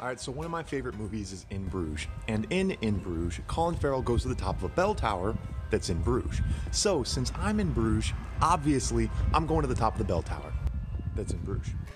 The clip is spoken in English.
All right, so one of my favorite movies is In Bruges. And in Bruges, Colin Farrell goes to the top of a bell tower that's in Bruges. So since I'm in Bruges, obviously I'm going to the top of the bell tower that's in Bruges.